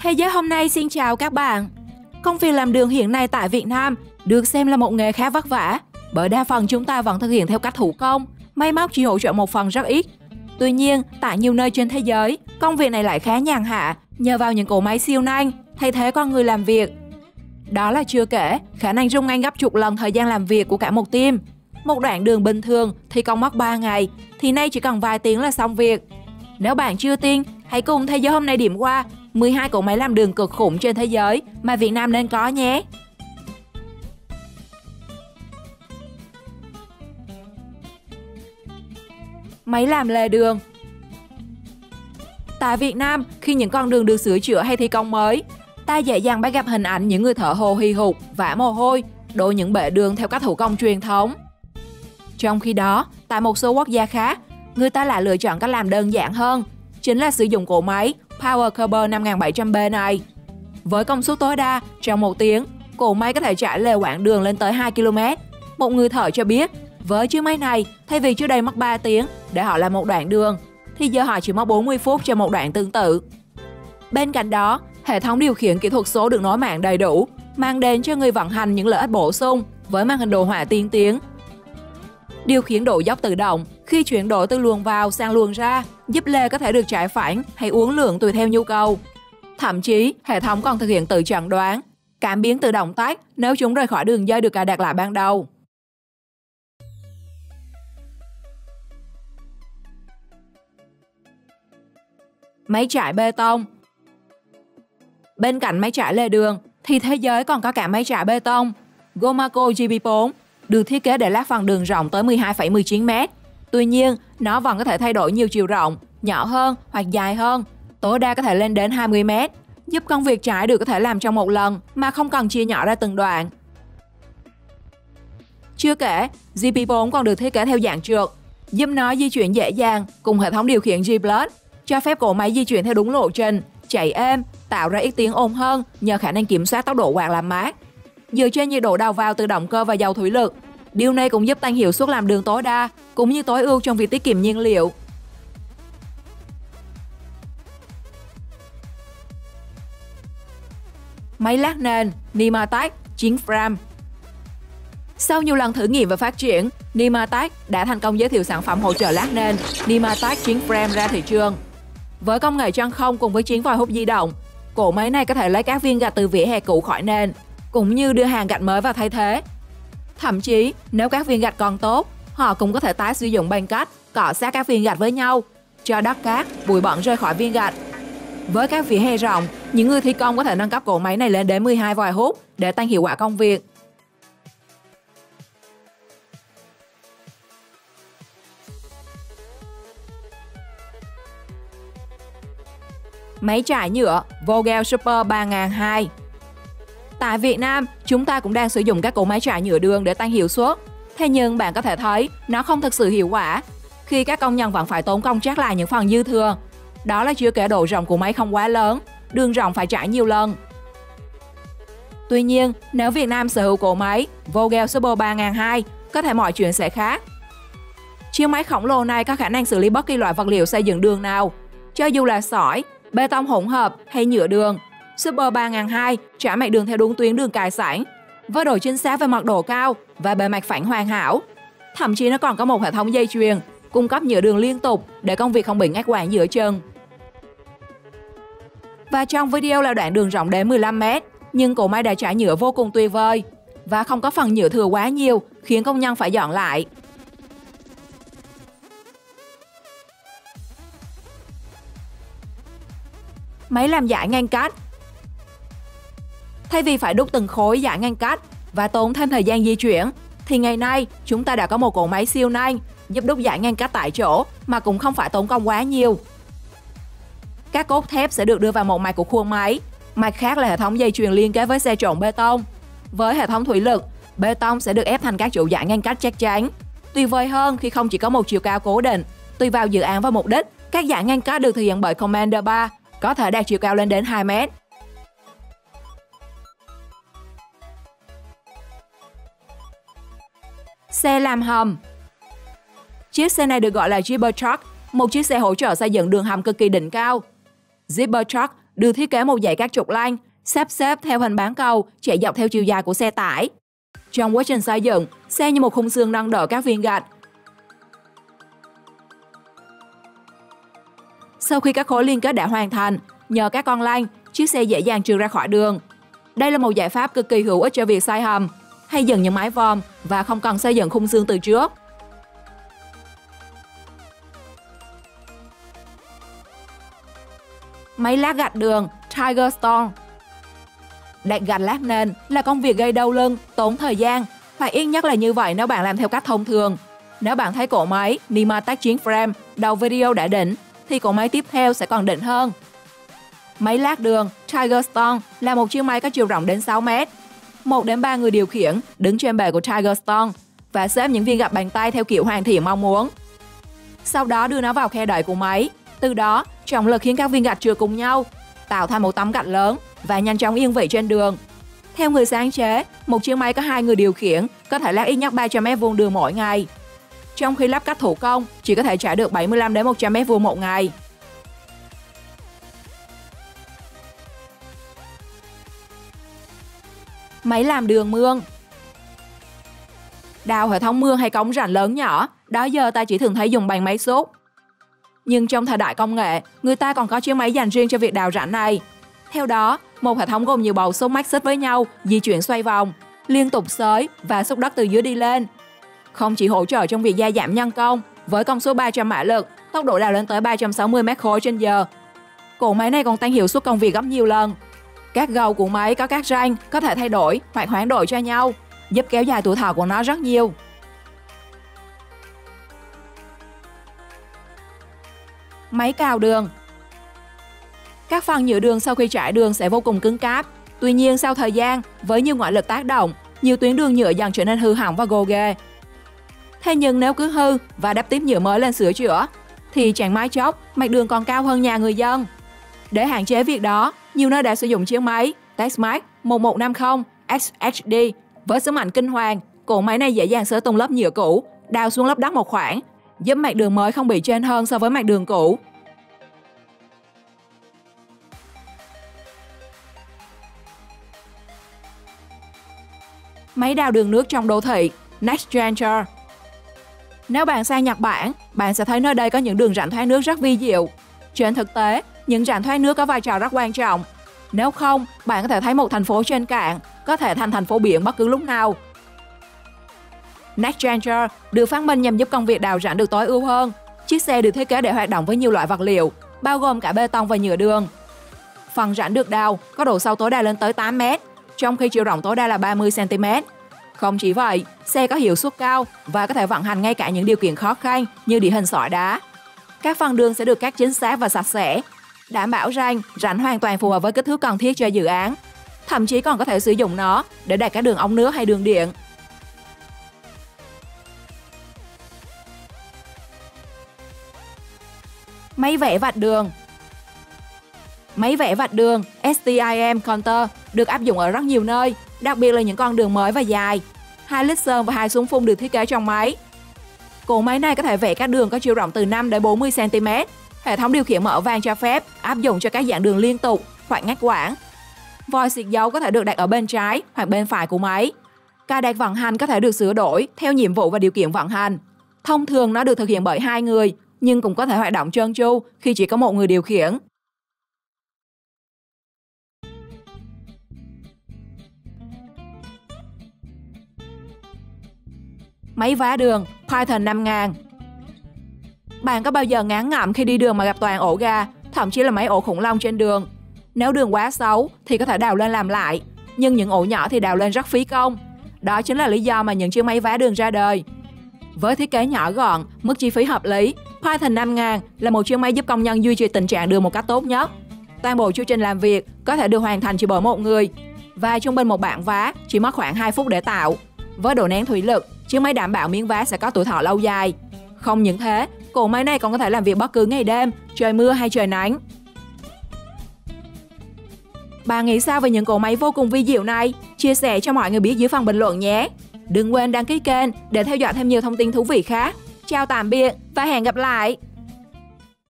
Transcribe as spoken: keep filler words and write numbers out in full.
Thế giới hôm nay xin chào các bạn. Công việc làm đường hiện nay tại Việt Nam được xem là một nghề khá vất vả, bởi đa phần chúng ta vẫn thực hiện theo cách thủ công, máy móc chỉ hỗ trợ một phần rất ít. Tuy nhiên, tại nhiều nơi trên thế giới, công việc này lại khá nhàn hạ nhờ vào những cỗ máy siêu nhanh thay thế con người làm việc. Đó là chưa kể khả năng rút ngắn gấp chục lần thời gian làm việc của cả một team. Một đoạn đường bình thường thì công mất ba ngày, thì nay chỉ cần vài tiếng là xong việc. Nếu bạn chưa tin, hãy cùng Thế giới hôm nay điểm qua mười hai cỗ máy làm đường cực khủng trên thế giới mà Việt Nam nên có nhé. Máy làm lề đường. Tại Việt Nam, khi những con đường được sửa chữa hay thi công mới, ta dễ dàng bắt gặp hình ảnh những người thợ hồ hì hục, vã mồ hôi, đổ những bệ đường theo cách thủ công truyền thống. Trong khi đó, tại một số quốc gia khác, người ta lại lựa chọn cách làm đơn giản hơn, chính là sử dụng cỗ máy Power Curber năm nghìn bảy trăm B này. Với công suất tối đa, trong một tiếng, cỗ máy có thể trải lề quãng đường lên tới hai ki lô mét. Một người thợ cho biết, với chiếc máy này, thay vì trước đây mất ba tiếng để họ làm một đoạn đường, thì giờ họ chỉ mất bốn mươi phút cho một đoạn tương tự. Bên cạnh đó, hệ thống điều khiển kỹ thuật số được nối mạng đầy đủ, mang đến cho người vận hành những lợi ích bổ sung với màn hình đồ họa tiên tiến. Điều khiển độ dốc tự động khi chuyển đổi từ luồng vào sang luồng ra, giúp lề có thể được trải phẳng hay uốn lượn tùy theo nhu cầu. Thậm chí, hệ thống còn thực hiện tự chẩn đoán, cảm biến tự động tách nếu chúng rời khỏi đường dây được cài đặt lại ban đầu. Máy trải bê tông. Bên cạnh máy trải lề đường, thì thế giới còn có cả máy trải bê tông Gomaco G B bốn, được thiết kế để lát phần đường rộng tới mười hai phẩy mười chín mét. Tuy nhiên, nó vẫn có thể thay đổi nhiều chiều rộng, nhỏ hơn hoặc dài hơn, tối đa có thể lên đến hai mươi mét, giúp công việc trải được có thể làm trong một lần mà không cần chia nhỏ ra từng đoạn. Chưa kể, G B bốn còn được thiết kế theo dạng trượt, giúp nó di chuyển dễ dàng cùng hệ thống điều khiển G-Plus, cho phép cỗ máy di chuyển theo đúng lộ trình, chạy êm, tạo ra ít tiếng ồn hơn nhờ khả năng kiểm soát tốc độ quạt làm mát. Dựa trên nhiệt độ đầu vào từ động cơ và dầu thủy lực, điều này cũng giúp tăng hiệu suất làm đường tối đa, cũng như tối ưu trong việc tiết kiệm nhiên liệu. Máy lát nền Nematec chín frame. Sau nhiều lần thử nghiệm và phát triển, Nematec đã thành công giới thiệu sản phẩm hỗ trợ lát nền Nematec chín frame ra thị trường. Với công nghệ chân không cùng với chín vòi hút di động, cỗ máy này có thể lấy các viên gạch từ vỉa hè cũ khỏi nền, cũng như đưa hàng gạch mới vào thay thế. Thậm chí, nếu các viên gạch còn tốt, họ cũng có thể tái sử dụng bằng cách cọ sát các viên gạch với nhau, cho đất cát, bụi bẩn rơi khỏi viên gạch. Với các vỉa hè rộng, những người thi công có thể nâng cấp cỗ máy này lên đến mười hai vòi hút để tăng hiệu quả công việc. Máy trải nhựa Vogel Super ba nghìn hai. Tại Việt Nam, chúng ta cũng đang sử dụng các cỗ máy trải nhựa đường để tăng hiệu suất. Thế nhưng bạn có thể thấy nó không thực sự hiệu quả, khi các công nhân vẫn phải tốn công trát lại những phần dư thừa. Đó là chưa kể độ rộng của máy không quá lớn, đường rộng phải trải nhiều lần. Tuy nhiên, nếu Việt Nam sở hữu cỗ máy Vogel Super ba nghìn hai, có thể mọi chuyện sẽ khác. Chiếc máy khổng lồ này có khả năng xử lý bất kỳ loại vật liệu xây dựng đường nào, cho dù là sỏi, bê tông hỗn hợp hay nhựa đường. Super ba nghìn hai trải mặt đường theo đúng tuyến đường cài sẵn, với độ chính xác về mật độ cao và bề mặt phẳng hoàn hảo. Thậm chí nó còn có một hệ thống dây chuyền cung cấp nhựa đường liên tục để công việc không bị ngắt quãng giữa chừng. Và trong video là đoạn đường rộng đến mười lăm mét, nhưng cỗ máy đã trải nhựa vô cùng tuyệt vời và không có phần nhựa thừa quá nhiều, khiến công nhân phải dọn lại. Máy làm dải ngăn cách. Thay vì phải đúc từng khối dải ngăn cách và tốn thêm thời gian di chuyển, thì ngày nay chúng ta đã có một cỗ máy siêu nhanh giúp đúc dải ngăn cách tại chỗ mà cũng không phải tốn công quá nhiều. Các cốt thép sẽ được đưa vào một mặt của khuôn máy, mặt khác là hệ thống dây chuyền liên kết với xe trộn bê tông. Với hệ thống thủy lực, bê tông sẽ được ép thành các trụ dải ngăn cách chắc chắn. Tuyệt vời hơn khi không chỉ có một chiều cao cố định, tùy vào dự án và mục đích, các dải ngăn cách được thực hiện bởi Commander ba, có thể đạt chiều cao lên đến hai mét. Xe làm hầm. Chiếc xe này được gọi là Zipper Truck, một chiếc xe hỗ trợ xây dựng đường hầm cực kỳ đỉnh cao. Zipper Truck được thiết kế một dãy các trục lanh, sắp xếp theo hình bán cầu chạy dọc theo chiều dài của xe tải. Trong quá trình xây dựng, xe như một khung xương nâng đỡ các viên gạch. Sau khi các khối liên kết đã hoàn thành, nhờ các con lanh, chiếc xe dễ dàng trượt ra khỏi đường. Đây là một giải pháp cực kỳ hữu ích cho việc xây hầm hay dựng những mái vòm và không cần xây dựng khung xương từ trước. Máy lát gạch đường Tiger Stone. Đặt gạch lát nền là công việc gây đau lưng, tốn thời gian, phải ít nhất là như vậy nếu bạn làm theo cách thông thường. Nếu bạn thấy cỗ máy Nima tác chiến frame đầu video đã đỉnh, thì cỗ máy tiếp theo sẽ còn đỉnh hơn. Máy lát đường Tiger Stone là một chiếc máy có chiều rộng đến sáu mét. một đến ba người điều khiển đứng trên bề của Tiger Stone và xếp những viên gạch bằng tay theo kiểu hoàn thiện mong muốn. Sau đó đưa nó vào khe đẩy của máy. Từ đó, trọng lực khiến các viên gạch trượt cùng nhau, tạo thành một tấm gạch lớn và nhanh chóng yên vị trên đường. Theo người sáng chế, một chiếc máy có hai người điều khiển có thể lát ít nhất ba trăm mét vuông đường mỗi ngày, trong khi lắp cách thủ công chỉ có thể trả được bảy mươi lăm đến một trăm mét vuông một ngày. Máy làm đường mương. Đào hệ thống mương hay cống rãnh lớn nhỏ, đó giờ ta chỉ thường thấy dùng bằng máy xúc. Nhưng trong thời đại công nghệ, người ta còn có chiếc máy dành riêng cho việc đào rãnh này. Theo đó, một hệ thống gồm nhiều bầu xúc mắc xích với nhau, di chuyển xoay vòng, liên tục xới và xúc đất từ dưới đi lên. Không chỉ hỗ trợ trong việc gia giảm nhân công, với công suất ba trăm mã lực, tốc độ đào lên tới ba trăm sáu mươi mét khối trên giờ. Cỗ máy này còn tăng hiệu suất công việc gấp nhiều lần. Các gầu của máy có các ranh có thể thay đổi hoặc hoán đổi cho nhau, giúp kéo dài tuổi thọ của nó rất nhiều. Máy cào đường. Các phần nhựa đường sau khi trải đường sẽ vô cùng cứng cáp. Tuy nhiên sau thời gian, với nhiều ngoại lực tác động, nhiều tuyến đường nhựa dần trở nên hư hỏng và gồ ghề. Thế nhưng nếu cứ hư và đắp tiếp nhựa mới lên sửa chữa, thì chẳng mấy chốc mặt đường còn cao hơn nhà người dân. Để hạn chế việc đó, nhiều nơi đã sử dụng chiếc máy Texmax một một năm không X H D với sức mạnh kinh hoàng. Cỗ máy này dễ dàng xới tung lớp nhựa cũ, đào xuống lớp đất một khoảng, giúp mặt đường mới không bị trơn hơn so với mặt đường cũ. Máy đào đường nước trong đô thị Nextgenture. Nếu bạn sang Nhật Bản, bạn sẽ thấy nơi đây có những đường rãnh thoát nước rất vi diệu. Trên thực tế, những rãnh thoát nước có vai trò rất quan trọng. Nếu không, bạn có thể thấy một thành phố trên cạn, có thể thành thành phố biển bất cứ lúc nào. Nextgenture được phát minh nhằm giúp công việc đào rãnh được tối ưu hơn. Chiếc xe được thiết kế để hoạt động với nhiều loại vật liệu, bao gồm cả bê tông và nhựa đường. Phần rãnh được đào có độ sâu tối đa lên tới tám mét, trong khi chiều rộng tối đa là ba mươi xăng ti mét. Không chỉ vậy, xe có hiệu suất cao và có thể vận hành ngay cả những điều kiện khó khăn như địa hình sỏi đá. Các phần đường sẽ được cắt chính xác và sạch sẽ, đảm bảo rằng rãnh hoàn toàn phù hợp với kích thước cần thiết cho dự án. Thậm chí còn có thể sử dụng nó để đặt các đường ống nước hay đường điện. Máy vẽ vạch đường. Máy vẽ vạch đường S T I M Counter được áp dụng ở rất nhiều nơi, đặc biệt là những con đường mới và dài. Hai lít sơn và hai súng phun được thiết kế trong máy. Cỗ máy này có thể vẽ các đường có chiều rộng từ năm đến bốn mươi xăng ti mét. Hệ thống điều khiển mở van cho phép áp dụng cho các dạng đường liên tục hoặc ngắt quãng. Vòi xịt dấu có thể được đặt ở bên trái hoặc bên phải của máy. Cài đặt vận hành có thể được sửa đổi theo nhiệm vụ và điều kiện vận hành. Thông thường nó được thực hiện bởi hai người, nhưng cũng có thể hoạt động trơn tru khi chỉ có một người điều khiển. Máy vá đường Python năm nghìn. Bạn có bao giờ ngán ngẩm khi đi đường mà gặp toàn ổ gà, thậm chí là mấy ổ khủng long trên đường? Nếu đường quá xấu thì có thể đào lên làm lại, nhưng những ổ nhỏ thì đào lên rất phí công. Đó chính là lý do mà những chiếc máy vá đường ra đời. Với thiết kế nhỏ gọn, mức chi phí hợp lý, Python năm nghìn là một chiếc máy giúp công nhân duy trì tình trạng đường một cách tốt nhất. Toàn bộ chu trình làm việc có thể được hoàn thành chỉ bởi một người, và trung bình một bạn vá chỉ mất khoảng hai phút để tạo. Với độ nén thủy lực, chiếc máy đảm bảo miếng vá sẽ có tuổi thọ lâu dài. Không những thế, cỗ máy này còn có thể làm việc bất cứ ngày đêm, trời mưa hay trời nắng. Bạn nghĩ sao về những cỗ máy vô cùng vi diệu này? Chia sẻ cho mọi người biết dưới phần bình luận nhé! Đừng quên đăng ký kênh để theo dõi thêm nhiều thông tin thú vị khác. Chào tạm biệt và hẹn gặp lại!